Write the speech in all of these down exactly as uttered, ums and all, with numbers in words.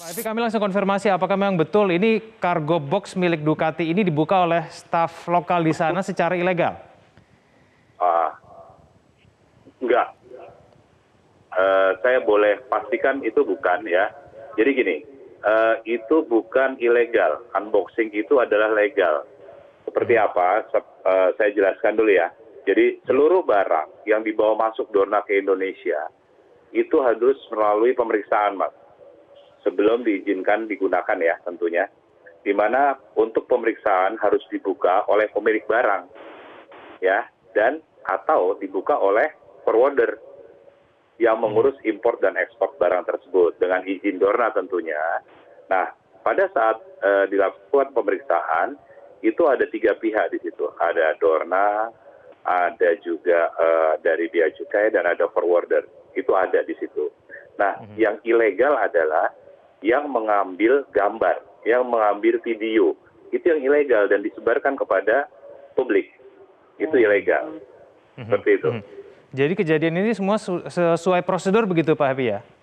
Pak Epi, kami langsung konfirmasi apakah memang betul ini cargo box milik Ducati ini dibuka oleh staf lokal di sana secara ilegal? Ah, enggak. Eh, saya boleh pastikan itu bukan ya. Jadi gini, eh, itu bukan ilegal. Unboxing itu adalah legal. Seperti apa? Se- eh, saya jelaskan dulu ya. Jadi seluruh barang yang dibawa masuk Dorna ke Indonesia itu harus melalui pemeriksaan, Mas. Sebelum diizinkan digunakan ya tentunya. Di mana untuk pemeriksaan harus dibuka oleh pemilik barang. Ya, dan atau dibuka oleh forwarder yang mengurus impor dan ekspor barang tersebut dengan izin Dorna tentunya. Nah, pada saat eh, dilakukan pemeriksaan itu ada tiga pihak di situ. Ada Dorna, ada juga eh, dari Bea Cukai dan ada forwarder. Itu ada di situ. Nah, yang ilegal adalah yang mengambil gambar, yang mengambil video. Itu yang ilegal dan disebarkan kepada publik. Itu ilegal. Seperti itu. Jadi kejadian ini semua su- sesuai prosedur begitu Pak Epi ya?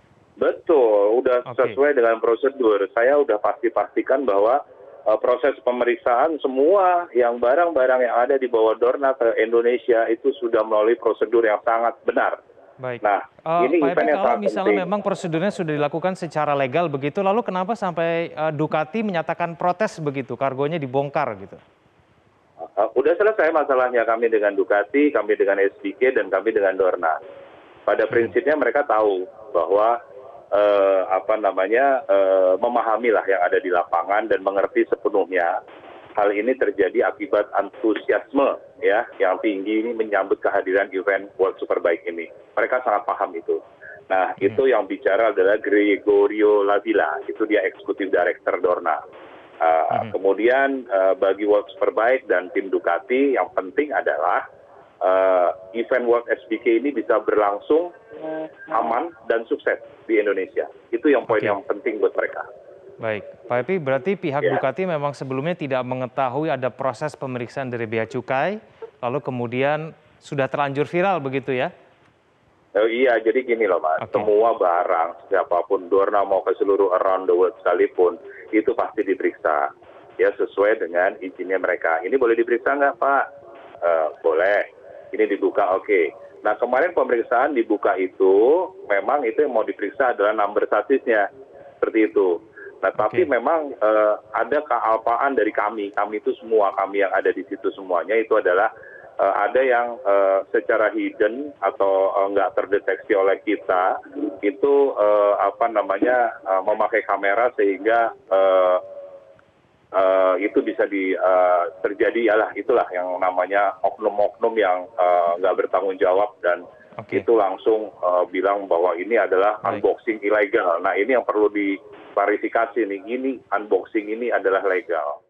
Betul, udah Oke. sesuai dengan prosedur. Saya udah pasti-pastikan bahwa uh, proses pemeriksaan semua yang barang-barang yang ada di bawah Dorna ke Indonesia itu sudah melalui prosedur yang sangat benar. Baik. Nah, Eh, ini Pak Epi, event yang kalau sangat misalnya penting. memang prosedurnya sudah dilakukan secara legal begitu, lalu kenapa sampai eh, Ducati menyatakan protes begitu, kargonya dibongkar gitu? Uh, udah selesai masalahnya kami dengan Ducati, kami dengan S D K, dan kami dengan Dorna. Pada prinsipnya mereka tahu bahwa eh, apa namanya eh, memahami lah yang ada di lapangan dan mengerti sepenuhnya hal ini terjadi akibat antusiasme ya yang tinggi ini menyambut kehadiran event World Superbike ini. Mereka sangat paham itu. Nah, itu yang bicara adalah Gregorio Lavilla, itu dia eksekutif director Dorna. Uh, kemudian uh, bagi World Superbike dan tim Ducati yang penting adalah uh, event World S B K ini bisa berlangsung aman dan sukses di Indonesia. Itu yang poin Oke. yang penting buat mereka. Baik, Pak Epi, berarti pihak Ya. Ducati memang sebelumnya tidak mengetahui ada proses pemeriksaan dari Bea Cukai, lalu kemudian sudah terlanjur viral begitu ya? Oh, iya, jadi gini loh Mas, Oke. semua barang, siapapun, Dorna mau ke seluruh around the world sekalipun, itu pasti diperiksa. Ya, sesuai dengan izinnya mereka. Ini boleh diperiksa nggak Pak? Eh, boleh. Ini dibuka, oke. Nah, kemarin pemeriksaan dibuka itu, memang itu yang mau diperiksa adalah number satisnya. Seperti itu. Nah, tapi Oke. memang eh, ada kealpaan dari kami. Kami itu semua, kami yang ada di situ semuanya, itu adalah eh, ada yang eh, secara hidden atau eh, nggak terdeteksi oleh kita, itu eh, apa namanya eh, memakai kamera sehingga eh, eh, itu bisa di eh, terjadi, yalah itulah yang namanya oknum-oknum yang eh, nggak bertanggung jawab dan Oke. itu langsung eh, bilang bahwa ini adalah Baik. unboxing ilegal. Nah, ini yang perlu diklarifikasi nih, ini unboxing ini adalah legal.